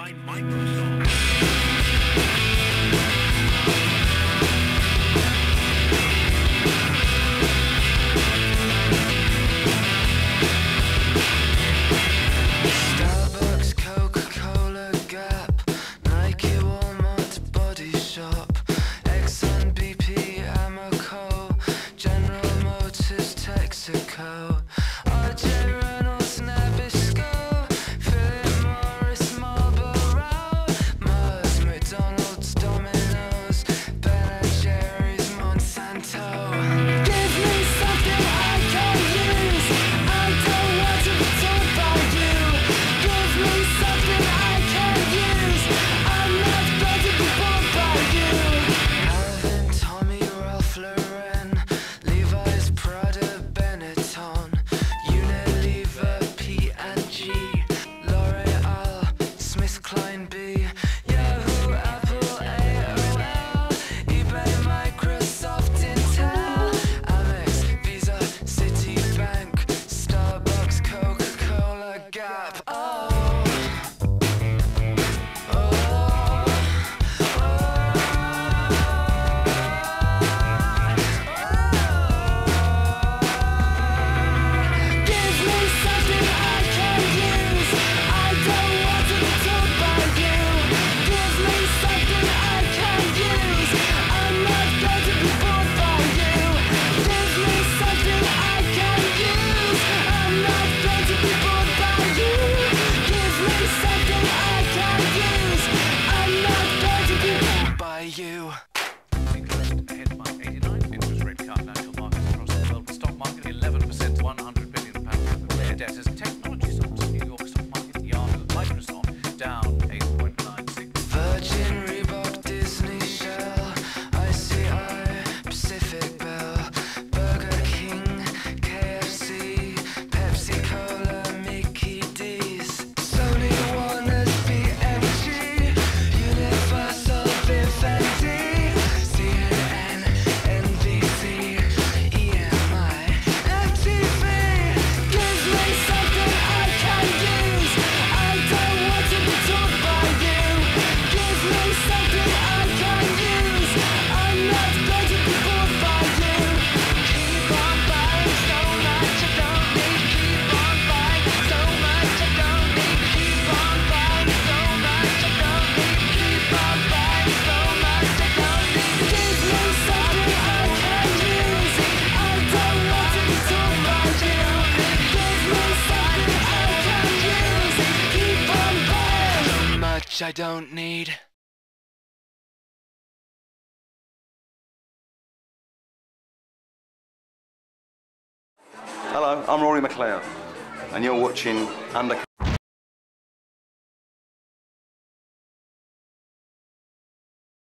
by Microsoft. Starbucks, Coca-Cola, Gap, Nike, Walmart, Body Shop, Exxon, BP, Amoco, General Motors, Texaco, RJ Reynolds, Nabisco, Philip Morris, Marlboro, Mars, McDonald's, Domino's, Ben & Jerry's, Monsanto. Give me something I can use. I don't want to be told by you. Give me something I can use. I'm not going to be bored by you. Calvin, Tommy, Ralph Lauren, Levi's, Prada, Benetton, Unilever, P&G, L'Oreal, SmithKline B, Yahoo, Apple, AOL, eBay, Microsoft, Intel, Amex, Visa, Citibank, Starbucks, Coca-Cola, Gap. Oh. Give me something I can use. I don't want to be told by you. Give me something I can use. I'm not going to be bored by you. Give me something I can use. I'm not going to be bored by you. Give me something I can use. I'm not going to be bored by you. Ahead by 89. Interest rate cut. National markets across the world. The stock market 11%, 100 billion pounds. Their debtors. Technology stocks. New York stock market. Yahoo, Microsoft down 8.96. Virgin, Reebok, Disney, Shell, ICI, Pacific Bell, Burger King, KFC, Pepsi Cola, Mickey D's, Sony, Warner's, BMG, Universal, Vivendi, CNN, NBC, EMI, MTV. Give me something I can use. I don't want to be told by you. Give me something I can use. I'm not going to be bored by you. Keep on buying so much I don't need. Keep on buying so much I don't need. Keep on buying so much I don't need. Keep on buying so much I don't need. Give me something I can use. I don't want to be told by you. Give me something I can use. Keep on buying so much I don't need. Hello, I'm Rory McLeod, and you're watching Undercurrents.